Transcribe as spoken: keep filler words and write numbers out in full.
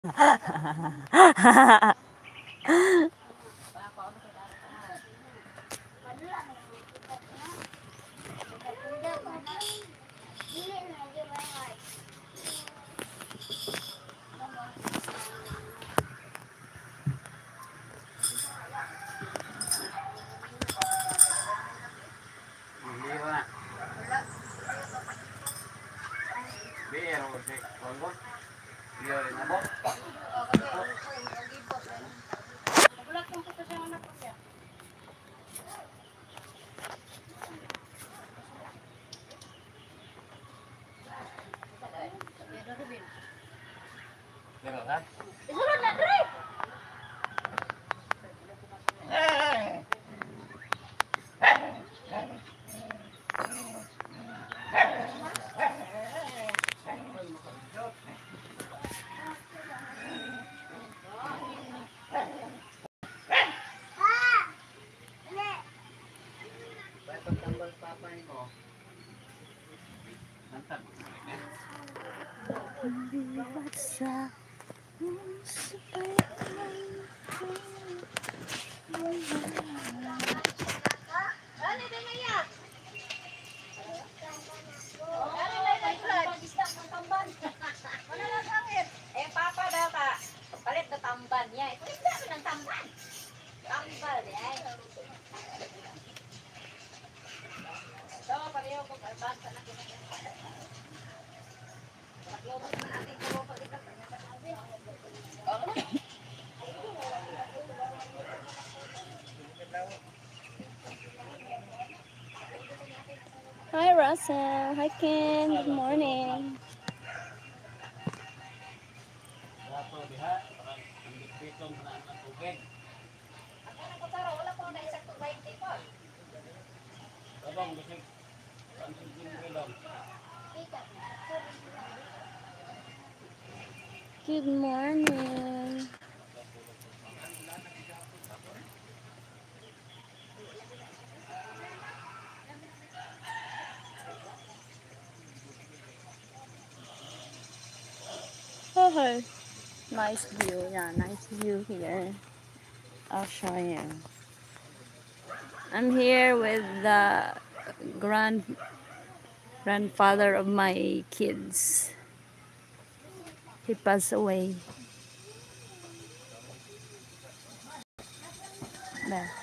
Hi, Russell. Hi, Ken. Good morning. Good morning. Oh, nice view. Yeah, nice view here. I'll show you. I'm here with the grand grandfather of my kids. He passed away. There.